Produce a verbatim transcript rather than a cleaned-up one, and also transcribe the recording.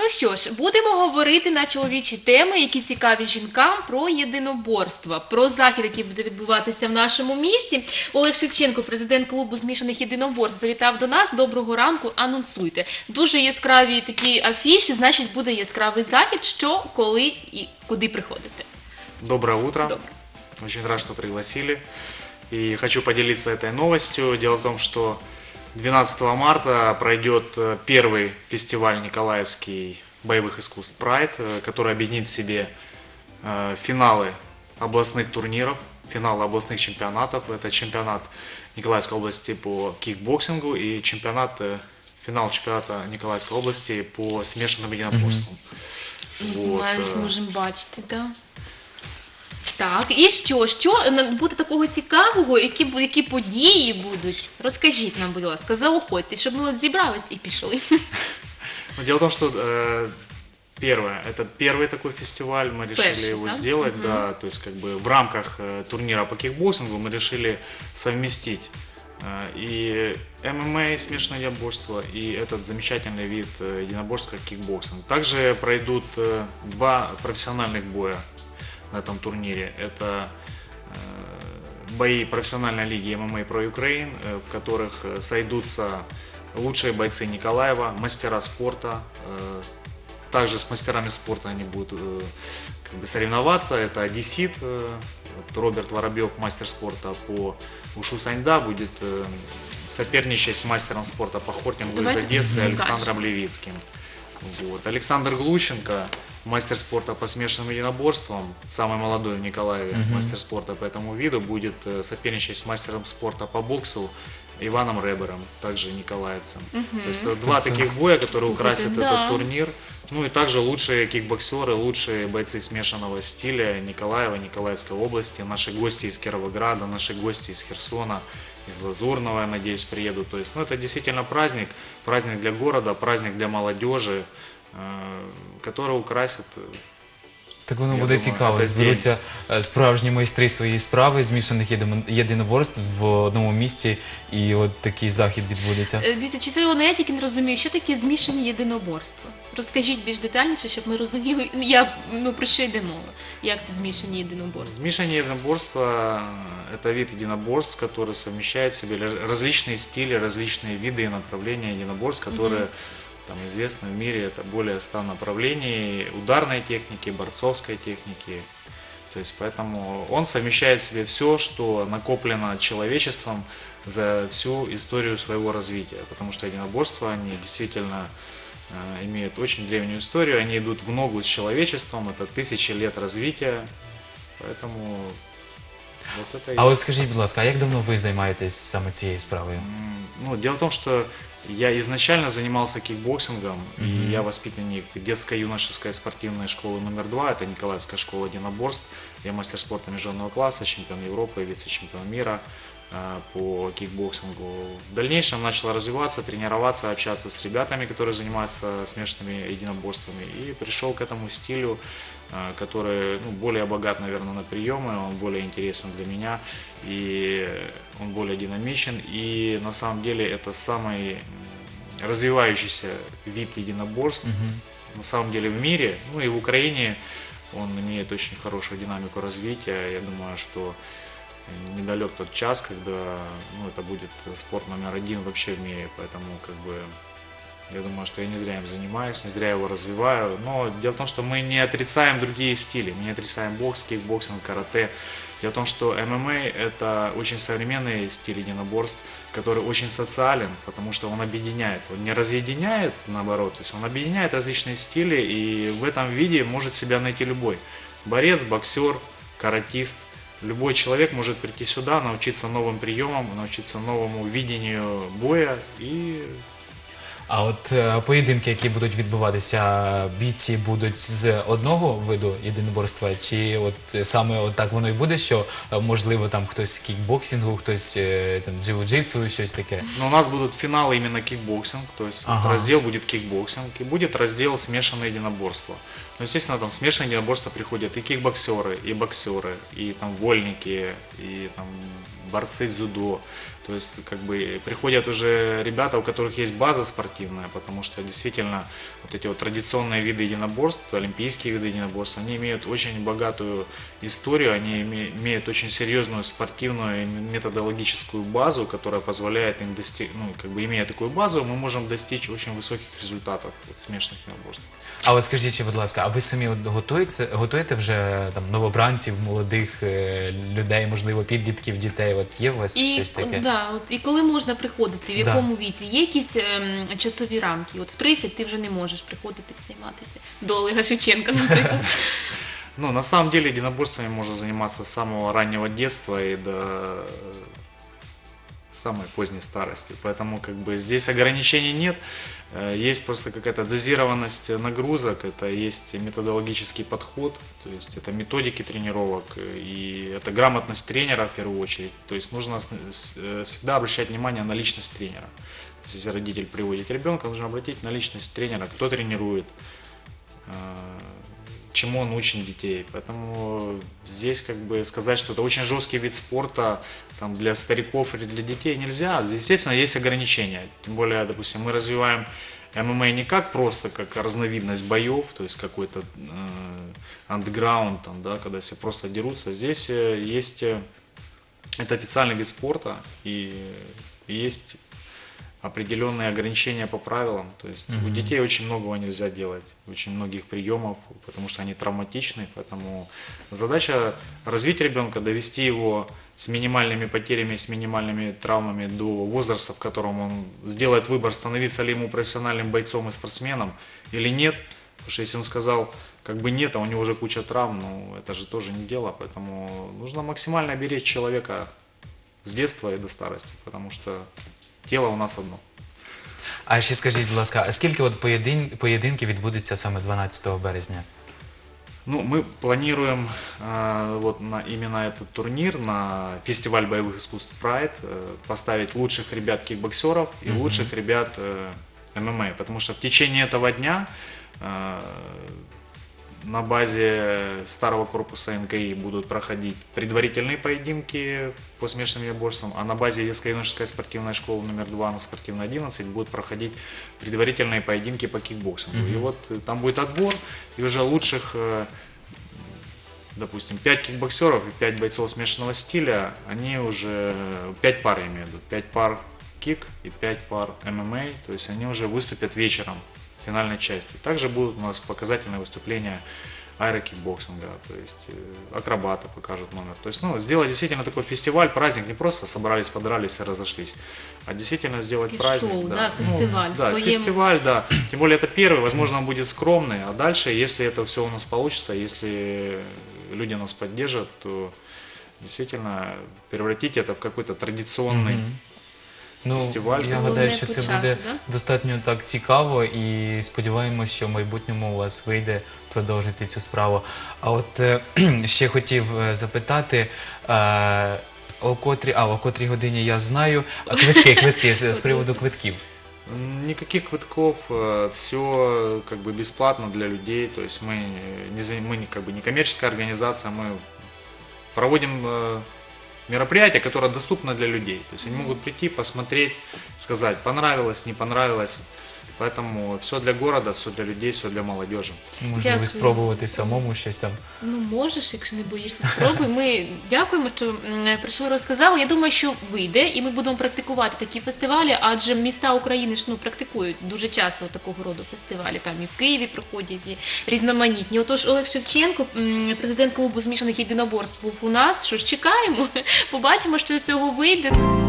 Ну що ж, будемо говорити на чоловічі теми, які цікаві жінкам, про єдиноборства, про захід, який буде відбуватися в нашому місті. Олег Шевченко, президент клубу змішаних єдиноборств, завітав до нас. Доброго ранку, анонсуйте. Дуже яскраві такі афіші, значить буде яскравий захід, що, коли і куди приходите. Доброе утро. Доброе. Очень рад, что пригласили. И хочу поделиться этой новостью. Дело в том, что двенадцатого марта пройдет первый фестиваль Николаевский боевых искусств «Прайд», который объединит в себе финалы областных турниров, финалы областных чемпионатов. Это чемпионат Николаевской области по кикбоксингу и чемпионат, финал чемпионата Николаевской области по смешанным единоборствам. Mm-hmm. Вот. Ми зможемо бачити, так. Так, і що? Що буде такого цікавого, які, які події будуть? Розкажіть нам, будь ласка, заохотьте, щоб ми от зібрались і пішли. Ну, дело в том, что э, первое, это первый такой фестиваль, мы решили Перший, его да? сделать, Угу. да, то есть как бы в рамках э, турнира по кикбоксингу мы решили совместить э, и ММА, смешанное единоборство, и этот замечательный вид э, единоборства, как кикбоксинг. Также пройдут э, два профессиональных боя на этом турнире. Это э, бои профессиональной лиги ММА Pro Ukraine, э, в которых э, сойдутся лучшие бойцы Николаева, мастера спорта. Э, также с мастерами спорта они будут э, как бы соревноваться. Это одессит, э, вот Роберт Воробьев, мастер спорта по ушу саньда, будет э, соперничать с мастером спорта по хортингу из Одессы Александром Левицким. Вот. Александр Глущенко, мастер спорта по смешанным единоборствам, самый молодой в Николаеве, mm-hmm. мастер спорта по этому виду, будет соперничать с мастером спорта по боксу Иваном Ребером, также николаевцем. Mm-hmm. То есть это два таких боя, которые украсят да. этот турнир. Ну и также лучшие кикбоксеры, лучшие бойцы смешанного стиля Николаева, Николаевской области, наши гости из Кировограда, наши гости из Херсона, из Лазурного, я надеюсь, приедут. То есть, ну, это действительно праздник, праздник для города, праздник для молодежи, э, который украсит. Так воно буде цікаво. Зберуться справжні майстри своєї справи, змішаних єдиноборств в одному місці, і от такий захід відбудеться. Дивіться, чи це воно, я тільки не розумію, що таке змішані єдиноборства? Розкажіть більш детальніше, щоб ми розуміли, я, ну, про що йде мова, як це змішані єдиноборства? Змішані единоборства – это вид единоборств, который совмещает в себе различные стили, различные виды и направления единоборств, которые mm-hmm. там известны в мире. Это более ста направлений ударной техники, борцовской техники. То есть поэтому он совмещает в себе все, что накоплено человечеством за всю историю своего развития. Потому что единоборства, они действительно э, имеют очень древнюю историю, они идут в ногу с человечеством, это тысячи лет развития. Поэтому вот это. А от скажіть, будь ласка, а як давно ви займаєтесь саме цією справою? Ну, дело в том, что я изначально занимался кикбоксингом, mm-hmm. и я воспитанник детско-юношеской спортивной школы номер два, это Николаевская школа единоборств. Я мастер спорта международного класса, чемпион Европы, вице-чемпион мира э, по кикбоксингу. В дальнейшем начал развиваться, тренироваться, общаться с ребятами, которые занимаются смешанными единоборствами, и пришел к этому стилю, э, который, ну, более богат, наверное, на приемы, он более интересен для меня, и он более динамичен, и на самом деле это самый развивающийся вид единоборств, mm-hmm. на самом деле в мире, ну и в Украине он имеет очень хорошую динамику развития. Я думаю, что недалек тот час, когда, ну, это будет спорт номер один вообще в мире, поэтому как бы я думаю, что я не зря им занимаюсь, не зря его развиваю. Но дело в том, что мы не отрицаем другие стили, мы не отрицаем бокс, кикбоксинг, карате. Дело в том, что ММА – это очень современный стиль единоборств, который очень социален, потому что он объединяет, он не разъединяет, наоборот, то есть он объединяет различные стили, и в этом виде может себя найти любой. Борец, боксер, каратист, любой человек может прийти сюда, научиться новым приемам, научиться новому видению боя и... А от е, поєдинки, які будуть відбуватися, бійці будуть з одного виду єдиноборства, чи от саме от так воно і буде, що е, можливо там хтось з кікбоксингу, хтось е, там джиу-джитсу, щось таке? Но у нас будут финалы именно кикбоксинг, то есть ага. вот раздел будет кикбоксинг и будет раздел смешанное единоборство. Но, естественно, там в смешанное единоборство приходят и кикбоксеры, и боксеры, и там вольники, и там борцы дзюдо. То есть, как бы, приходят уже ребята, у которых есть база спортивная, потому что действительно вот эти вот традиционные виды единоборств, олимпийские виды единоборств, они имеют очень богатую историю, они име- имеют очень серьезную спортивную и методологическую базу, которая позволяет им достичь, ну, как бы, имея такую базу, мы можем достичь очень высоких результатов от смешанных единоборств. А от скажіть, будь ласка, а ви самі от готуєте, готуєте вже там новобранців, молодих е, людей, можливо, підлітків, дітей? От є у вас І, щось таке? да, от, і коли можна приходити, в Да. якому віці? Є якісь ем, часові рамки? От в тридцять ти вже не можеш приходити займатися. До Олега Шевченка, наприклад. Ну, на самом деле единоборствами можно заниматься с самого раннего детства и до самой поздней старости. Поэтому как бы здесь ограничений нет. Э, Есть просто какая-то дозированность нагрузок, это есть методологический подход, то есть это методики тренировок и это грамотность тренера в первую очередь. То есть нужно с- с- э, всегда обращать внимание на личность тренера. То есть если родитель приводит ребенка, нужно обратить на личность тренера, кто тренирует, э, чему он учит детей. Поэтому здесь как бы сказать, что это очень жесткий вид спорта там, для стариков или для детей нельзя. Здесь, естественно, есть ограничения. Тем более, допустим, мы развиваем ММА не как просто как разновидность боев, то есть какой-то э, андеграунд, там, да, когда все просто дерутся. Здесь э, есть э, это официальный вид спорта и есть определенные ограничения по правилам. То есть у детей очень многого нельзя делать, очень многих приемов, потому что они травматичны. Поэтому задача развить ребенка, довести его с минимальными потерями, с минимальными травмами до возраста, в котором он сделает выбор, становиться ли ему профессиональным бойцом и спортсменом или нет. Потому что если он сказал, как бы нет, а у него уже куча травм, ну это же тоже не дело. Поэтому нужно максимально беречь человека с детства и до старости, потому что тело у нас одно. А ще скажіть, будь ласка, а скільки от поєдин, поєдинків відбудеться саме дванадцятого березня? Ну, мы планируем э, вот на именно этот турнир, на фестиваль боевых искусств Pride, э, поставить лучших ребят кикбоксеров и лучших ребят э, ММА, потому что в течение этого дня э, на базе старого корпуса эн ка и будут проходить предварительные поединки по смешанным единоборствам, а на базе детско-юношеской спортивной школы номер два на спортивной одиннадцать будут проходить предварительные поединки по кикбоксингу. И вот э, там будет отбор, и уже лучших, э, допустим, пять кикбоксеров и пять бойцов смешанного стиля, они уже, пять пар я имею в виду, пять пар кик и пять пар ММА, то есть они уже выступят вечером в финальной части. Также будут у нас показательные выступления аэрокикбоксинга, то есть э, акробаты покажут номер. То есть, ну, сделать действительно такой фестиваль, праздник, не просто собрались, подрались и разошлись, а действительно сделать И праздник. шоу, да, фестиваль Ну, да, своим. фестиваль, да. Тем более это первый, возможно, он будет скромный, а дальше, если это все у нас получится, если люди нас поддержат, то действительно превратить это в какой-то традиционный Ну, фестиваль. я Головне гадаю, що це почати, буде да? достатньо так цікаво і сподіваємося, що в майбутньому у вас вийде продовжити цю справу. А от е, ще хотів е, запитати, е, о котрій, а, о котрій годині я знаю, а квитки, квитки, з, з приводу квитків. Никаких квитков, все как бы бесплатно для людей, то есть мы не, за- мы не, как бы не коммерческая организация, мы проводим э, мероприятие, которое доступно для людей, то есть они могут прийти, посмотреть, сказать, понравилось, не понравилось, поэтому все для города, все для людей, все для молодежи. Можливо, Дякую. спробувати самому щось там. Ну, можеш, якщо не боїшся, спробуй. Ми дякуємо, що м, прийшли, розказали. Я думаю, що вийде, і ми будемо практикувати такі фестивалі, адже міста України ж ну, практикують дуже часто такого роду фестивалі. Там і в Києві проходять, і різноманітні. Отож, Олег Шевченко, м, президент клубу змішаних єдиноборств, був у нас. Що ж, чекаємо, побачимо, що з цього вийде.